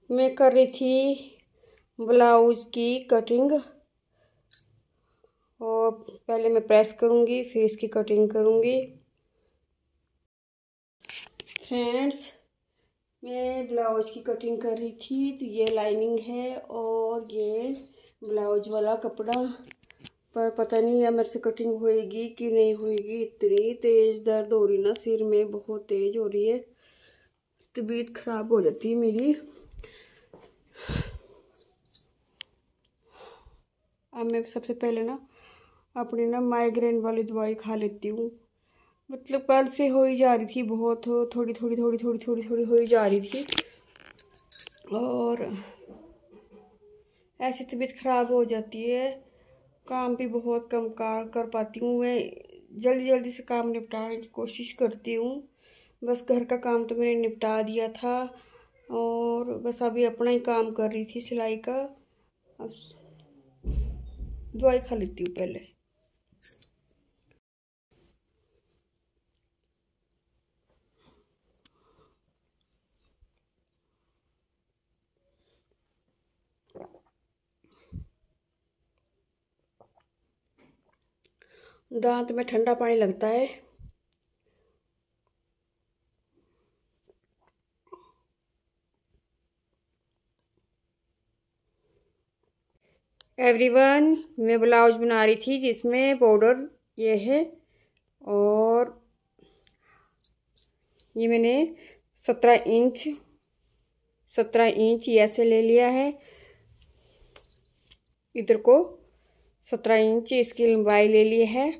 मैं कर रही थी ब्लाउज की कटिंग, और पहले मैं प्रेस करूँगी फिर इसकी कटिंग करूँगी। फ्रेंड्स, मैं ब्लाउज की कटिंग कर रही थी, तो ये लाइनिंग है और ये ब्लाउज वाला कपड़ा, पर पता नहीं है मेरे से कटिंग होएगी कि नहीं होएगी। इतनी तेज़ दर्द हो रही ना, सिर में बहुत तेज़ हो रही है, तबीयत खराब हो जाती है मेरी। अब मैं सबसे पहले ना अपनी माइग्रेन वाली दवाई खा लेती हूँ। मतलब कल से हो ही जा रही थी, बहुत थोड़ी थोड़ी थोड़ी थोड़ी थोड़ी थोड़ी हो ही जा रही थी, और ऐसी तबीयत ख़राब हो जाती है। काम भी बहुत कम कर पाती हूँ मैं, जल्दी जल्दी से काम निपटाने की कोशिश करती हूँ। बस घर का काम तो मैंने निपटा दिया था, और बस अभी अपना ही काम कर रही थी, सिलाई का। अब दवाई खा लेती हूँ पहले। दांत में ठंडा पानी लगता है। एवरीवन, मैं ब्लाउज बना रही थी जिसमें बॉर्डर ये है, और ये मैंने 17 इंच ऐसे ले लिया है। इधर को 17 इंच इसकी लंबाई ले ली है।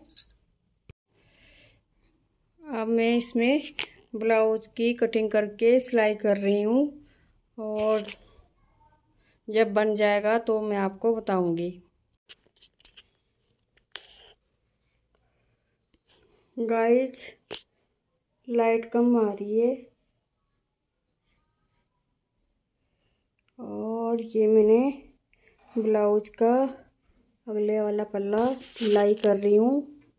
अब मैं इसमें ब्लाउज की कटिंग करके सिलाई कर रही हूँ, और जब बन जाएगा तो मैं आपको बताऊंगी। गाइस, लाइट कम आ रही है, और ये मैंने ब्लाउज का अगले वाला पल्ला सिलाई कर रही हूँ।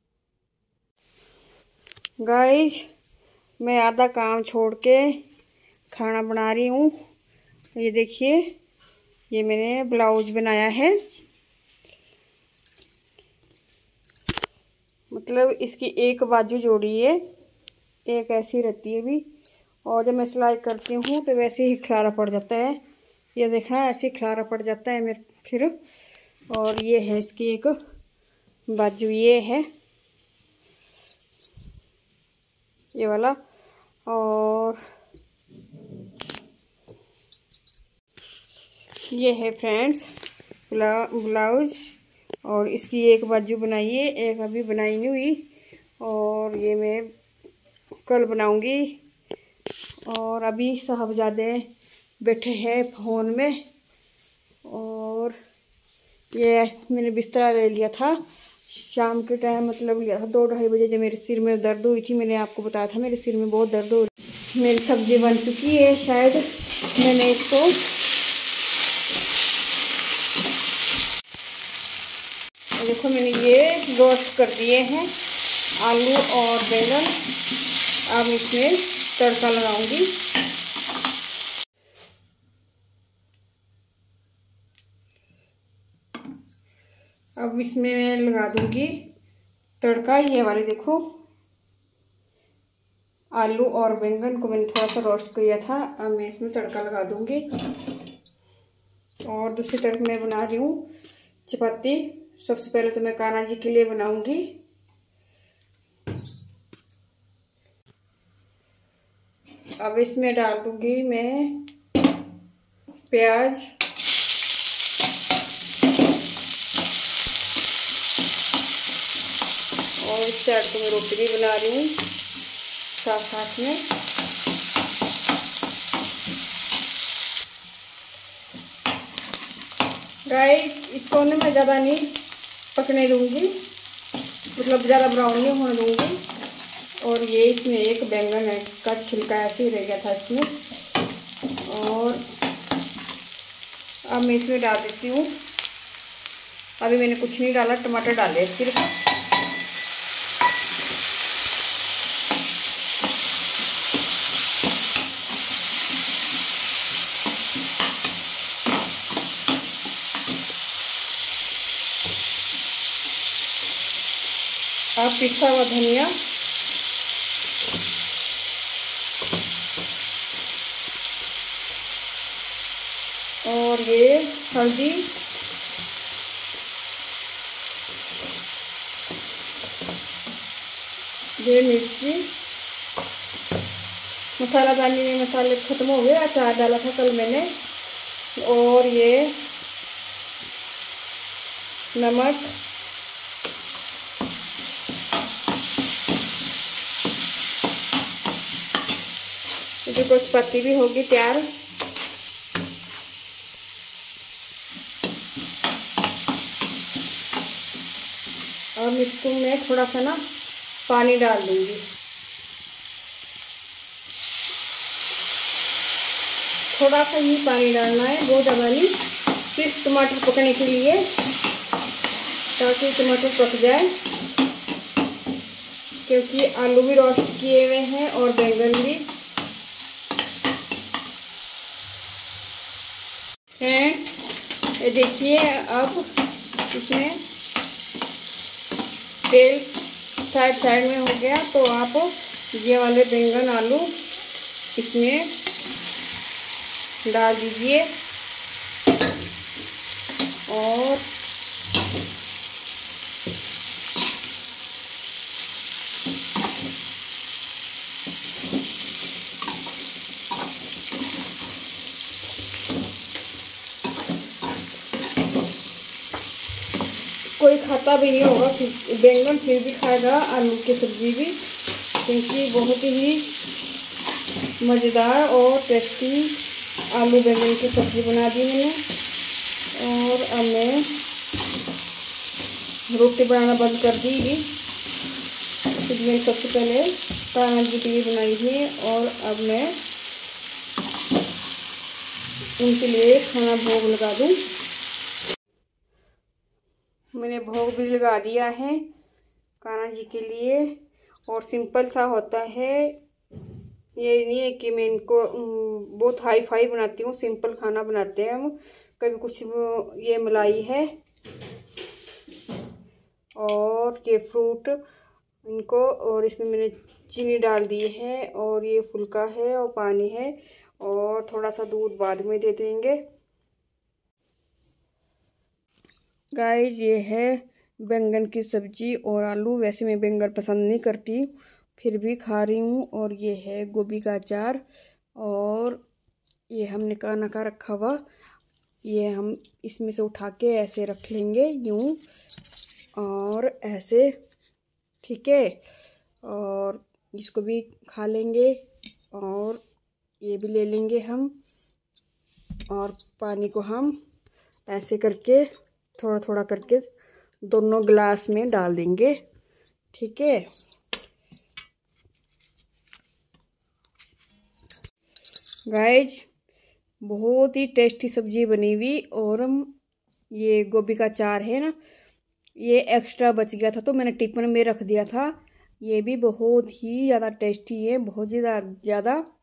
गाइस, मैं आधा काम छोड़ के खाना बना रही हूँ। ये देखिए, ये मैंने ब्लाउज बनाया है। मतलब इसकी एक बाजू जोड़ी है, एक ऐसी रहती है भी, और जब मैं सिलाई करती हूँ तो वैसे ही खिलारा पड़ जाता है। ये देखना, ऐसे खिलारा पड़ जाता है मेरे फिर। और ये है इसकी एक बाजू, ये है ये वाला, और ये है फ्रेंड्स ब्लाउज। और इसकी एक बाजू बनाई है, एक अभी बनाई नहीं हुई, और ये मैं कल बनाऊंगी। और अभी साहबजादे बैठे हैं फ़ोन में, और ये मैंने बिस्तरा ले लिया था शाम के टाइम, मतलब लिया था 2-2:30 बजे, जब मेरे सिर में दर्द हुई थी। मैंने आपको बताया था मेरे सिर में बहुत दर्द हो रही। मेरी सब्जी बन चुकी है, शायद मैंने इसको देखो, मैंने ये रोस्ट कर दिए हैं आलू और बैंगन। अब इसमें तड़का लगाऊंगी। अब इसमें मैं लगा दूंगी तड़का। ये वाले देखो, आलू और बैंगन को मैंने थोड़ा सा रोस्ट किया था, अब मैं इसमें तड़का लगा दूंगी। और दूसरी तरफ मैं बना रही हूँ चपाती। सबसे पहले तो मैं कान्हा जी के लिए बनाऊंगी। अब इसमें डाल दूंगी मैं प्याज, और इस साइड को मैं रोटी भी बना रही हूँ साथ साथ में। गाइस, इसको ना मैं ज़्यादा नहीं पकने दूंगी, मतलब ज़्यादा ब्राउन नहीं होने दूंगी। और ये इसमें एक बैंगन है का छिलका ऐसे ही रह गया था इसमें, और अब मैं इसमें डाल देती हूँ। अभी मैंने कुछ नहीं डाला, टमाटर डाले सिर्फ। अब पिसा हुआ धनिया, और ये हल्दी, ये मिर्ची। मसाला डालने में मसाले ख़त्म हो गए, अचार डाला था कल मैंने। और ये नमक, ये कुछ पत्ती भी होगी तैयार। और इसको मैं थोड़ा सा ना पानी डाल दूंगी। थोड़ा सा ही पानी डालना है, बहुत ज़्यादा नहीं, सिर्फ टमाटर पकने के लिए, ताकि टमाटर पक जाए। क्योंकि आलू भी रोस्ट किए हुए हैं और बैंगन भी। फ्रेंड्स ये देखिए, अब इसमें तेल साइड साइड में हो गया, तो आप ये वाले बैंगन आलू इसमें डाल दीजिए। और कोई खाता भी नहीं होगा, बैंगन फिर भी खाएगा, आलू की सब्ज़ी भी, क्योंकि बहुत ही मज़ेदार और टेस्टी आलू बैंगन की सब्ज़ी बना दी मैंने। और अब मैं रोटी बनाना बंद कर दी। फिर मैंने सबसे पहले कान्हा जी के लिए बनाई है, और अब मैं उनके लिए खाना भोग लगा दूँ। मैंने भोग भी लगा दिया है कान्हा जी के लिए, और सिंपल सा होता है। ये नहीं है कि मैं इनको बहुत हाई फाई बनाती हूँ, सिंपल खाना बनाते हैं हम। कभी कुछ ये मलाई है और ये फ्रूट इनको, और इसमें मैंने चीनी डाल दी है, और ये फुल्का है और पानी है, और थोड़ा सा दूध बाद में दे देंगे। गाइस ये है बैंगन की सब्जी और आलू। वैसे मैं बैंगन पसंद नहीं करती, फिर भी खा रही हूँ। और ये है गोभी का अचार, और ये हमने कान्हा का रखा हुआ, ये हम इसमें से उठा के ऐसे रख लेंगे यूँ, और ऐसे, ठीक है। और इसको भी खा लेंगे, और ये भी ले लेंगे हम। और पानी को हम ऐसे करके थोड़ा थोड़ा करके दोनों गिलास में डाल देंगे, ठीक है। गाइज बहुत ही टेस्टी सब्जी बनी हुई। और ये गोभी का अचार है ना, ये एक्स्ट्रा बच गया था तो मैंने टिफिन में रख दिया था। ये भी बहुत ही ज़्यादा टेस्टी है, बहुत ज़्यादा।